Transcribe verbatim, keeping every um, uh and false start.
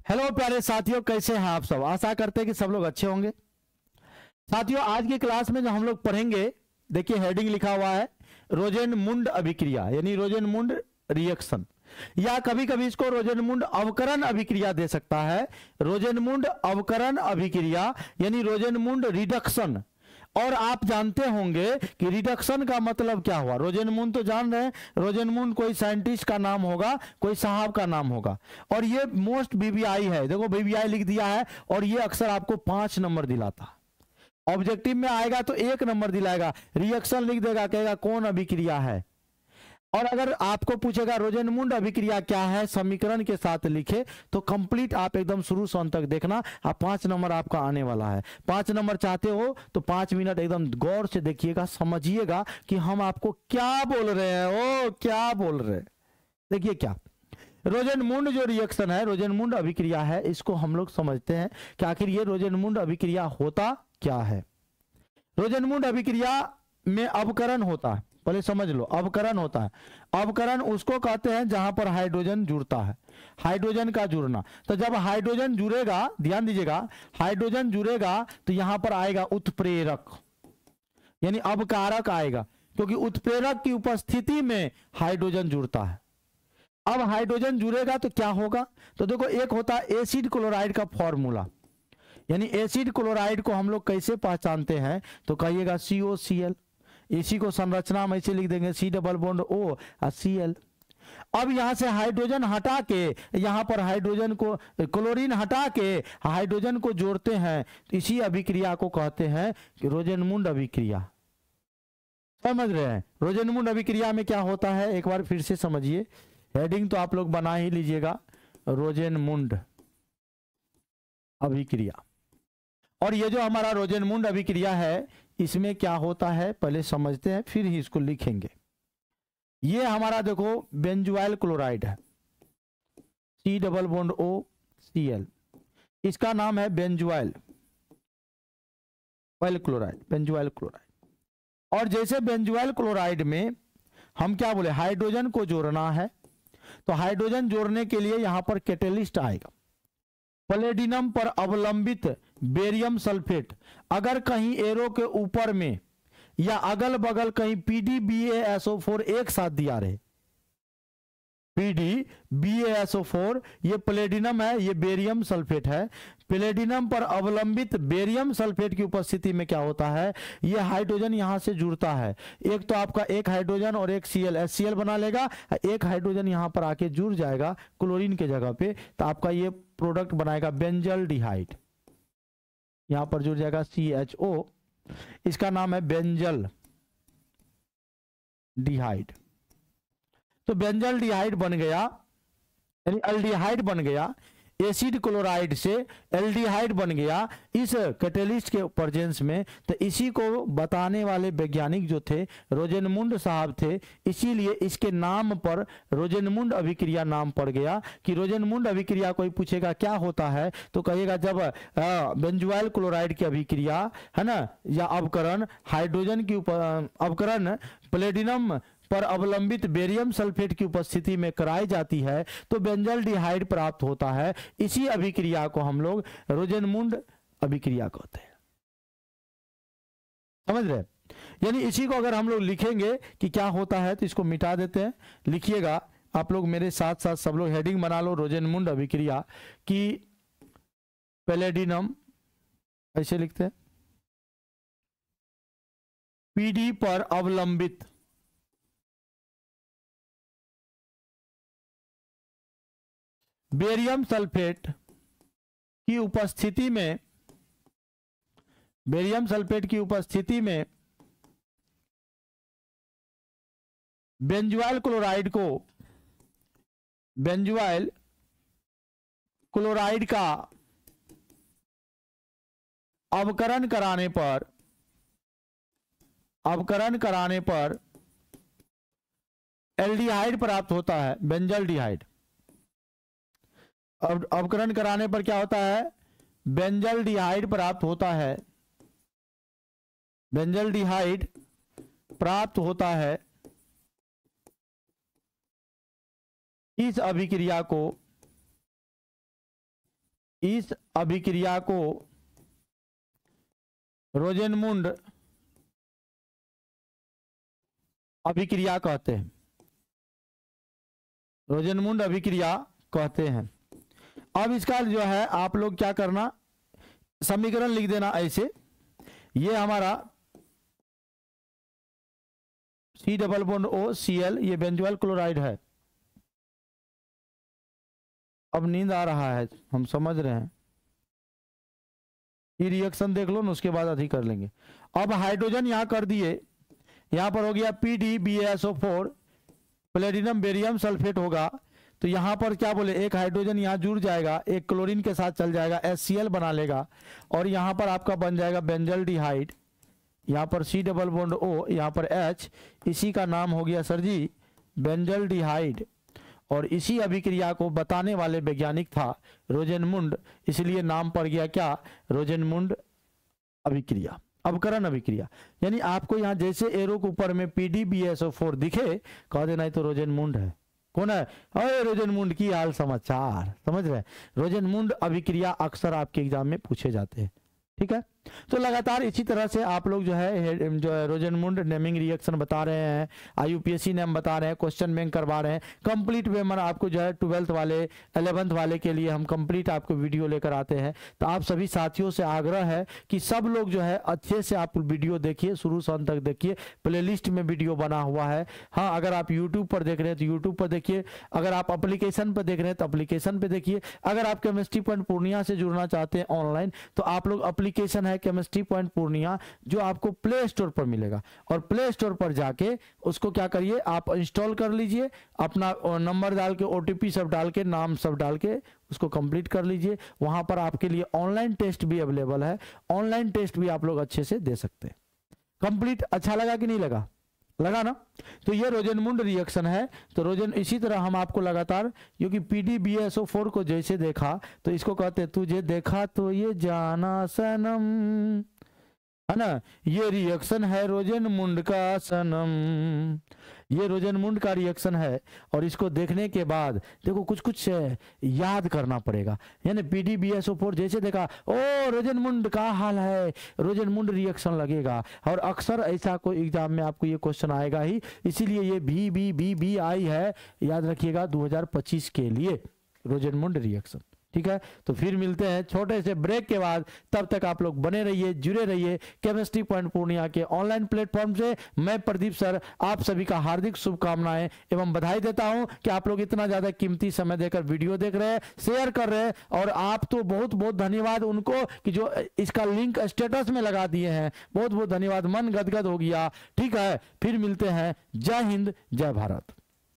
Hello प्यारे साथियों, कैसे हैं आप सब। आशा करते हैं कि सब लोग अच्छे होंगे। साथियों, आज की क्लास में जो हम लोग पढ़ेंगे, देखिए हेडिंग लिखा हुआ है रोजेनमुंड अभिक्रिया, यानी रोजेनमुंड रिएक्शन, या कभी कभी इसको रोजेनमुंड अवकरण अभिक्रिया दे सकता है। रोजेनमुंड अवकरण अभिक्रिया यानी रोजेनमुंड रिडक्शन। और आप जानते होंगे कि रिडक्शन का मतलब क्या हुआ। रोजेनमुंड तो जान रहे हैं, रोजेनमुंड कोई साइंटिस्ट का नाम होगा, कोई साहब का नाम होगा, और ये मोस्ट बीबीआई है। देखो बीबीआई लिख दिया है, और ये अक्सर आपको पांच नंबर दिलाता। ऑब्जेक्टिव में आएगा तो एक नंबर दिलाएगा, रिएक्शन लिख देगा, कहेगा कौन अभिक्रिया है। और अगर आपको पूछेगा रोजेनमुंड अभिक्रिया क्या है, समीकरण के साथ लिखे, तो कंप्लीट आप एकदम शुरू से अंत तक देखना। आप पांच नंबर आपका आने वाला है। पांच नंबर चाहते हो तो पांच मिनट एकदम गौर से देखिएगा, समझिएगा कि हम आपको क्या बोल रहे हैं। ओ क्या बोल रहे हैं, देखिए क्या रोजेनमुंड जो रिएक्शन है, रोजेनमुंड अभिक्रिया है, इसको हम लोग समझते हैं कि आखिर ये रोजेनमुंड अभिक्रिया होता क्या है। रोजेनमुंड अभिक्रिया में अवकरण होता है, पहले समझ लो, अवकरण होता है। अवकरण उसको कहते हैं जहां पर हाइड्रोजन जुड़ता है, हाइड्रोजन का जुड़ना। तो जब हाइड्रोजन जुड़ेगा, ध्यान दीजिएगा, हाइड्रोजन जुड़ेगा तो यहां पर आएगा उत्प्रेरक, यानी अवकारक आएगा, क्योंकि उत्प्रेरक की उपस्थिति में हाइड्रोजन जुड़ता है। अब हाइड्रोजन जुड़ेगा तो क्या होगा, तो देखो एक होता है एसिड क्लोराइड का फॉर्मूला, यानी एसिड क्लोराइड को हम लोग कैसे पहचानते हैं, तो कहिएगा सी ओ सी एल। इसी को संरचना में ऐसे लिख देंगे सी डबल बॉन्ड ओ और सी एल। अब यहां से हाइड्रोजन हटा के, यहां पर हाइड्रोजन को, क्लोरीन हटा के हाइड्रोजन को जोड़ते हैं, तो इसी अभिक्रिया को कहते हैं कि रोजेनमुंड अभिक्रिया। समझ रहे हैं, रोजेनमुंड अभिक्रिया में क्या होता है, एक बार फिर से समझिए। हेडिंग तो आप लोग बना ही लीजिएगा, रोजेनमुंड अभिक्रिया। और ये जो हमारा रोजेनमुंड अभिक्रिया है, इसमें क्या होता है पहले समझते हैं, फिर ही इसको लिखेंगे। ये हमारा देखो बेंजुआइल क्लोराइड है, C double bond O C L, इसका नाम है benzoyl oil chloride, benzoyl chloride. और जैसे बेंजुआइल क्लोराइड में हम क्या बोले, हाइड्रोजन को जोड़ना है, तो हाइड्रोजन जोड़ने के लिए यहां पर कैटेलिस्ट आएगा, प्लेटिनम पर अवलंबित बेरियम सल्फेट। अगर कहीं एरो के ऊपर में या अगल बगल कहीं P D B A S O four एक साथ दिया रहे, P D B A S O four, ये प्लेटिनम है, ये बेरियम सल्फेट है। प्लेटिनम पर अवलंबित बेरियम सल्फेट की उपस्थिति में क्या होता है, ये हाइड्रोजन यहां से जुड़ता है। एक तो आपका एक हाइड्रोजन और एक सीएल, एच सी एल बना लेगा, एक हाइड्रोजन यहां पर आके जुड़ जाएगा क्लोरीन के जगह पे, तो आपका ये प्रोडक्ट बनाएगा बेंजल डिहाइड, यहां पर जुड़ जाएगा सी एच ओ, इसका नाम है बेंजल डिहाइड। तो बेंजल डिहाइड बन गया, यानी एल्डिहाइड बन गया, एसिड क्लोराइड से एल्डिहाइड बन गया इस कैटेलिस्ट के प्रेजेंस में। तो इसी को बताने वाले वैज्ञानिक जो थे रोजेनमुंड साहब थे, इसीलिए इसके नाम पर रोजेनमुंड अभिक्रिया नाम पड़ गया। कि रोजेनमुंड अभिक्रिया कोई पूछेगा क्या होता है, तो कहिएगा जब बेंजुआइल क्लोराइड की अभिक्रिया है ना, या अवकरण हाइड्रोजन की अवकरण प्लेटिनम पर अवलंबित बेरियम सल्फेट की उपस्थिति में कराई जाती है, तो बेंजल डिहाइड प्राप्त होता है। इसी अभिक्रिया को हम लोग रोजेनमुंड अभिक्रिया कहते हैं। समझ रहे, यानी इसी को अगर हम लोग लिखेंगे कि क्या होता है, तो इसको मिटा देते हैं। लिखिएगा आप लोग मेरे साथ साथ, सब लोग हेडिंग बना लो रोजेनमुंड अभिक्रिया की। प्लेटिनम ऐसे लिखते हैं, पीडी पर अवलंबित बेरियम सल्फेट की उपस्थिति में, बेरियम सल्फेट की उपस्थिति में बेंजुआइल क्लोराइड को, बेंजुआइल क्लोराइड का अवकरण कराने पर, अवकरण कराने पर एल्डिहाइड प्राप्त होता है, बेंजल डिहाइड। अब अवकरण कराने पर क्या होता है, बेंजल डिहाइड प्राप्त होता है, बेंजल डिहाइड प्राप्त होता है। इस अभिक्रिया को इस अभिक्रिया को रोजेनमुंड अभिक्रिया कहते हैं, रोजेनमुंड अभिक्रिया कहते हैं। अब इसका जो है आप लोग क्या करना, समीकरण लिख देना ऐसे, ये हमारा C double bond O C L, ये बेंजोइल क्लोराइड है। अब नींद आ रहा है, हम समझ रहे हैं, ये रिएक्शन देख लो ना, उसके बाद अधिक कर लेंगे। अब हाइड्रोजन यहां कर दिए, यहां पर हो गया P D B S O four, platinum barium sulphate होगा, तो यहां पर क्या बोले, एक हाइड्रोजन यहां जुड़ जाएगा, एक क्लोरीन के साथ चल जाएगा, एच सी एल बना लेगा, और यहां पर आपका बन जाएगा बेंजल डिहाइड, यहां पर सी डबल बॉन्ड ओ, यहां पर एच, इसी का नाम हो गया सर जी बेंजल डिहाइड। और इसी अभिक्रिया को बताने वाले वैज्ञानिक था रोजेनमुंड, इसलिए नाम पड़ गया क्या, रोजेनमुंड अभिक्रिया, अवकरण अभिक्रिया। यानी आपको यहां जैसे एरो के ऊपर में P D B S O four दिखे, कह देना तो रोजेनमुंड है। कौन है, अरे रोजेनमुंड की हाल समाचार, समझ रहे हैं। रोजेनमुंड अभिक्रिया अक्सर आपके एग्जाम में पूछे जाते हैं, ठीक है। तो लगातार इसी तरह से आप लोग जो है जो है रोजेनमुंड नेमिंग रिएक्शन बता रहे हैं, आईयूपीएससी नेम बता रहे हैं, क्वेश्चन बैंक करवा रहे हैं, कंप्लीट वे मन आपको जो है ट्वेल्थ वाले इलेवेंथ वाले के लिए हम कंप्लीट आपको वीडियो लेकर आते हैं। तो आप सभी साथियों से आग्रह है कि सब लोग जो है अच्छे से आप वीडियो देखिए, शुरू से अंत तक देखिए, प्लेलिस्ट में वीडियो बना हुआ है। हाँ, अगर आप यूट्यूब पर देख रहे हैं तो यूट्यूब पर देखिए, अगर आप अप्लीकेशन पर देख रहे हैं तो अप्लीकेशन पर देखिए, अगर आप केमिस्ट्री पॉइंट पूर्णिया से जुड़ना चाहते हैं ऑनलाइन, तो आप लोग अप्लीकेशन है केमिस्ट्री पॉइंट पूर्णिया, जो आपको प्ले स्टोर पर मिलेगा, और प्ले स्टोर पर जाके उसको क्या करिए, आप इंस्टॉल कर लीजिए, अपना नंबर डाल के, ओटीपी सब डाल के, नाम सब डाल के उसको कंप्लीट कर लीजिए। वहां पर आपके लिए ऑनलाइन टेस्ट भी अवेलेबल है, ऑनलाइन टेस्ट भी आप लोग अच्छे से दे सकते हैं। कंप्लीट अच्छा लगा कि नहीं लगा, लगा ना। तो ये रोजेनमुंड रिएक्शन है। तो रोजेन इसी तरह हम आपको लगातार, क्योंकि P D B S O four को जैसे देखा तो इसको कहते तुझे देखा तो ये जाना सनम, है ना, ये रिएक्शन है रोजेनमुंड का सनम, ये रोजेनमुंड का रिएक्शन है। और इसको देखने के बाद देखो कुछ कुछ याद करना पड़ेगा, यानी P D B S O four जैसे देखा, ओ रोजेनमुंड का हाल है, रोजेनमुंड रिएक्शन लगेगा। और अक्सर ऐसा कोई एग्जाम में आपको ये क्वेश्चन आएगा ही, इसीलिए ये भी बी बी बी आई है, याद रखिएगा दो हज़ार पच्चीस के लिए रोजेनमुंड रिएक्शन, ठीक है। तो फिर मिलते हैं छोटे से ब्रेक के बाद, तब तक आप लोग बने रहिए, जुड़े रहिए केमिस्ट्री पॉइंट पूर्णिया के ऑनलाइन प्लेटफॉर्म से। मैं प्रदीप सर आप सभी का हार्दिक शुभकामनाएं एवं बधाई देता हूं कि आप लोग इतना ज्यादा कीमती समय देकर वीडियो देख रहे हैं, शेयर कर रहे हैं, और आप तो बहुत बहुत धन्यवाद उनको कि जो इसका लिंक स्टेटस में लगा दिए हैं, बहुत बहुत धन्यवाद, मन गदगद हो गया, ठीक है। फिर मिलते हैं, जय हिंद जय भारत।